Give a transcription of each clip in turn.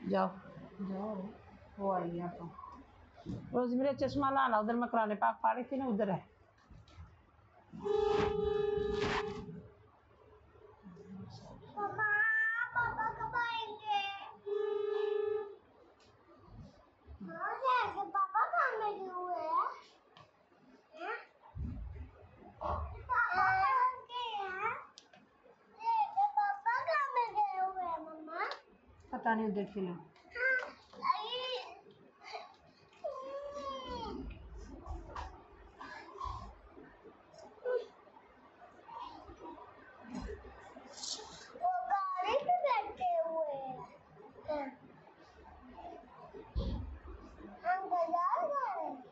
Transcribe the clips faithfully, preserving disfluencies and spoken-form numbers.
जाओ जाओ, वो आई है तो रोज मेरे चश्मा लाना, उधर मैं कुरान पाक पढ़ रही थी ना, उधर है। पापा पापा कब आएंगे? हाँ जैसे पापा काम में गए हुए हैं। हैं? पापा काम के हैं? जैसे पापा काम में गए हुए हैं मम्मा। पता नहीं उधर चलो। हाँ आई। वो गाड़ी पे बैठे हुए हैं। हम बाजार जा रहे हैं।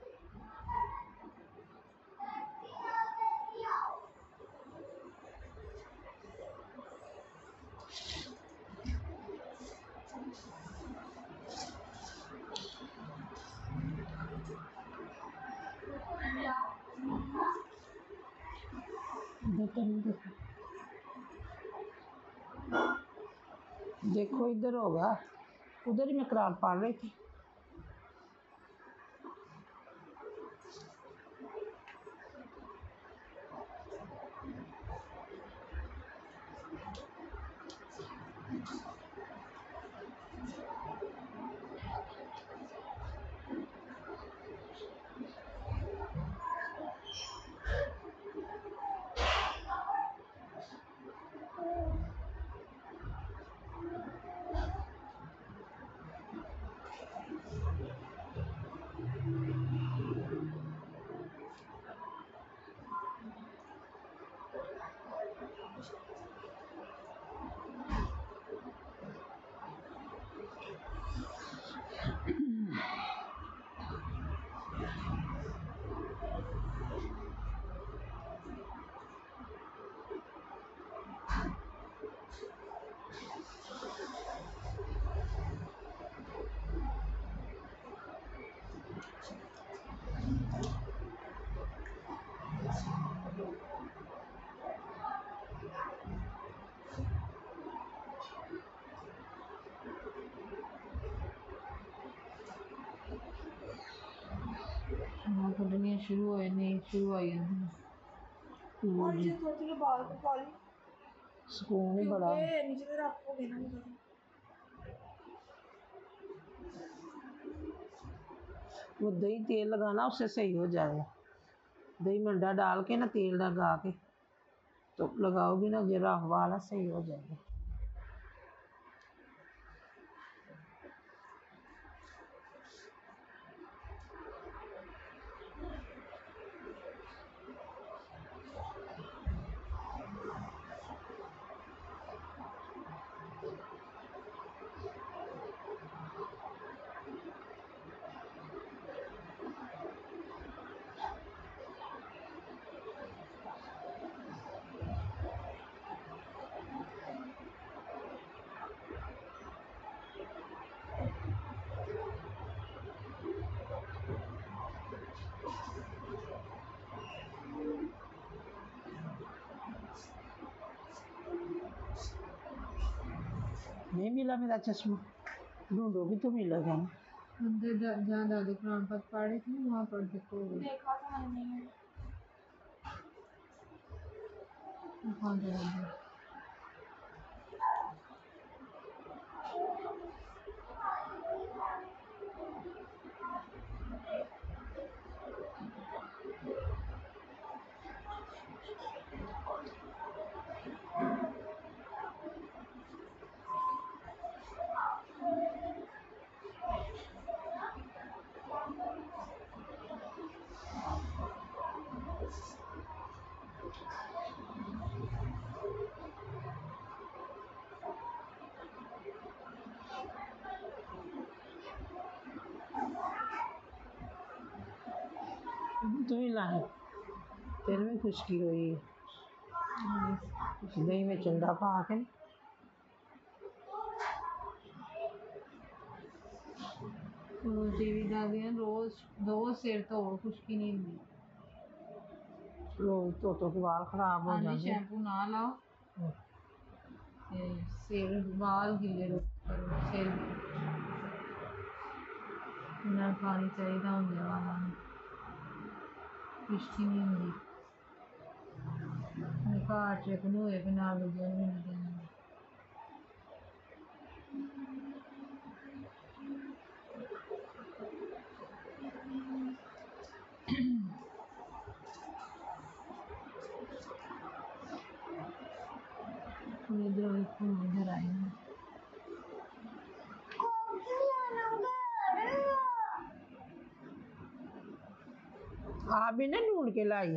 देखो देखो इधर होगा, उधर ही मैं कुरान पढ़ रही थी। हाँ कटनियाँ शुरू हो नहीं शुरू आई हैं। हम्म, जो सोच के बाल को कॉल सुकून ही बड़ा। नीचे से आपको देना नहीं पता। वो दही तेल लगाना, उससे सही हो जाएगा। दही मंडा डाल के ना, तेल लगा के तो लगाओगी ना, जरा वाला सही हो जाएगा। नहीं मिला मेरा चश्मा, ढूंढोगी तो मिलेगा ना। अंदर जहाँ दादी कुरान पाक पढ़ रही थी वहाँ पर देखो देखा था मैंने। कहाँ जाएंगे? तो ही लाए, तेल में खुशकी हुई, दही में चंदा पा के। टीवी दादी ने रोज रोज सिर तो खुशकी नहीं हुई। रोज तो तो के बाल खराब हो जाते। शैम्पू ना लाओ, सिर बाल गिले करो सिर। पानी चाहिए होंगे वाला किश्ती नहीं होंगी घर चिकन हुए भी नाल दूजे भी नहीं देंगे इधर इधर आए हैं आप भी ना ढूंढ के लाई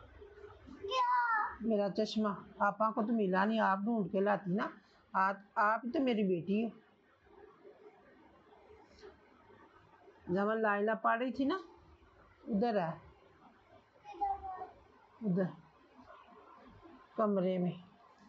मेरा चश्मा आपा को तो मिला नहीं आप ढूंढ के लाती ना आप आप ही तो मेरी बेटी हो जब मैं लाइला पढ़ रही थी ना उधर है उधर कमरे में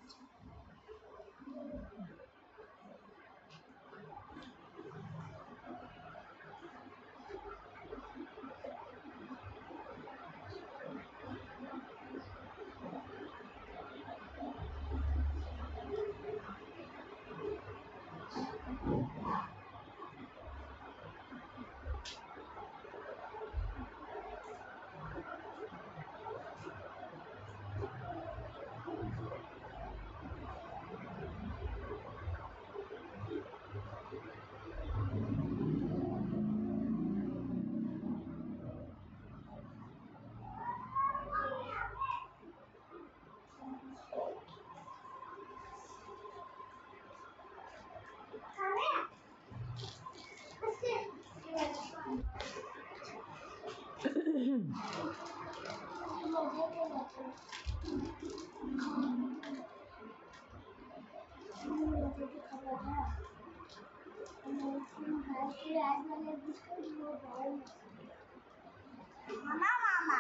Mama, mama.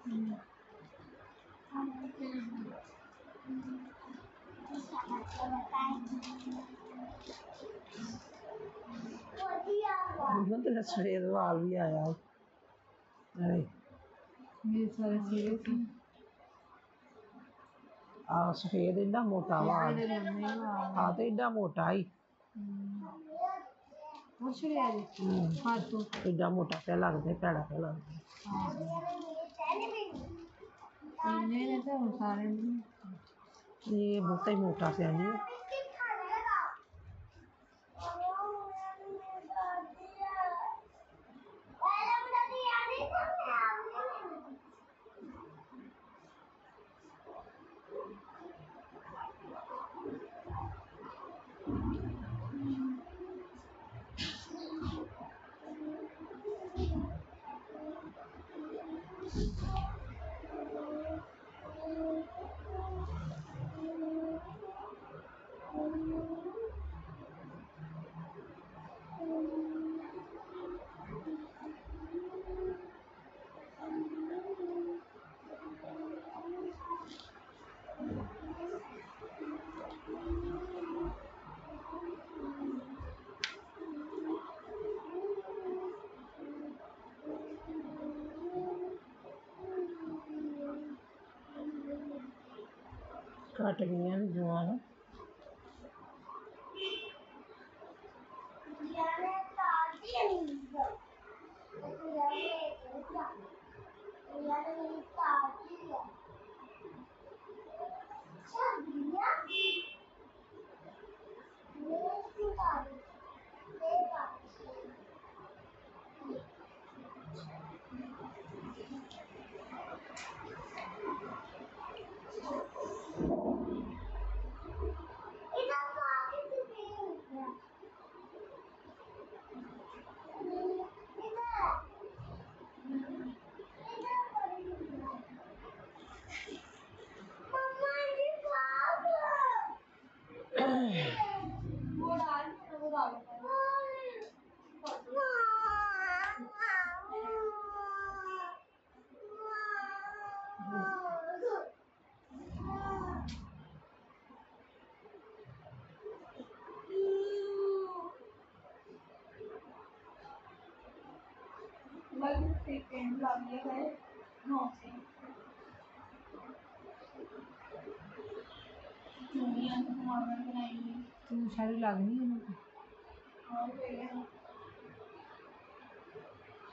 उन्होंने तेरा सफेद वाल भी आया है अरे मेरे सारे सिरे से आ सफेद एडा मोटा वाल मेरे लम्बे वाल हाँ तो एडा मोटा ही कुछ लिया जी हाँ तो एडा मोटा क्या लगता है भैड़ा क्या लगता है इन्ने ने तो सारे ये बहुत ही मोटा से नहीं है कट गई जवान तुम सारी लगनी है ना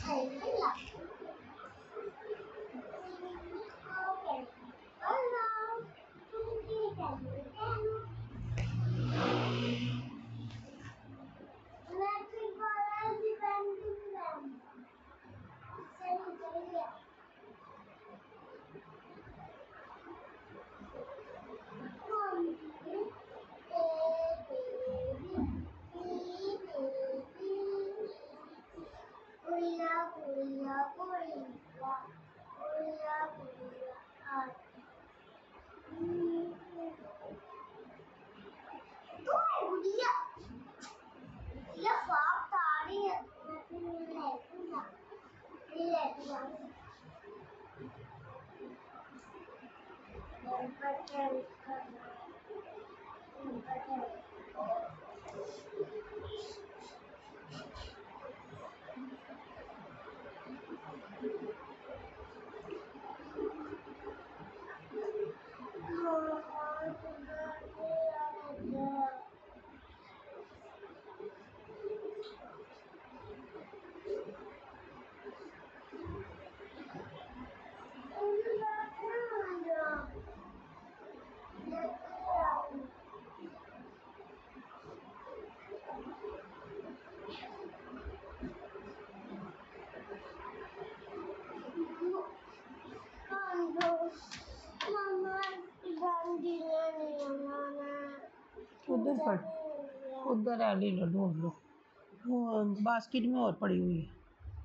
उधर पड़ उधर है, ले लो ढूंढ लो। वो बास्केट में और पड़ी हुई है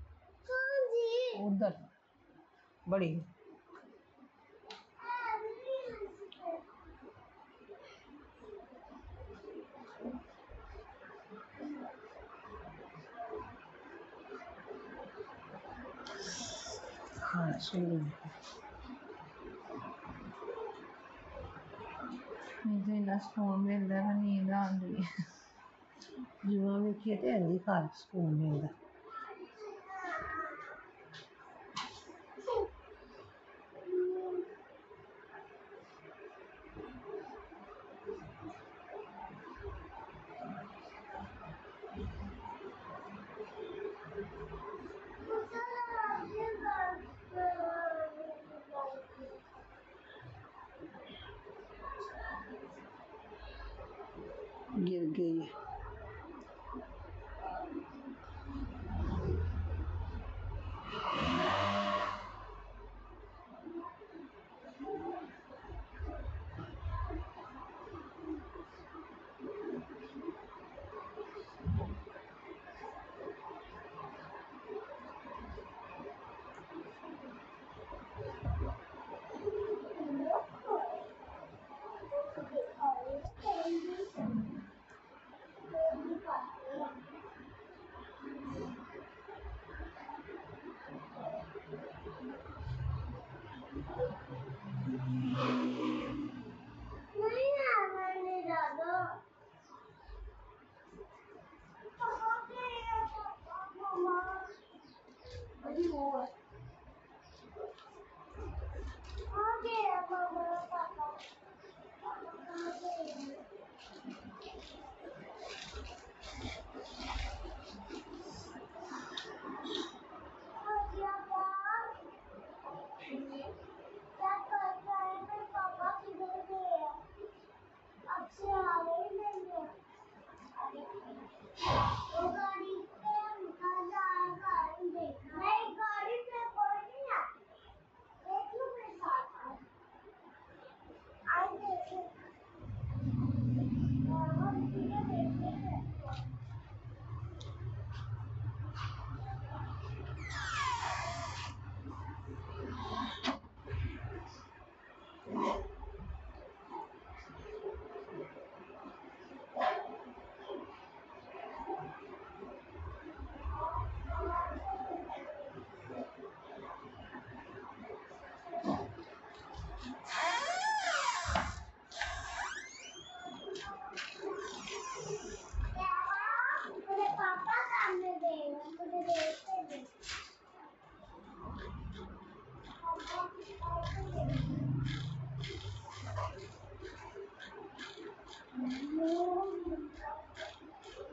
उधर बड़ी। हाँ सुन मुझे ना स्कूल में अंदर नींद आ रही है। जुआ में किए थे हिंदी खार स्कूल में अंदर गिर गई है।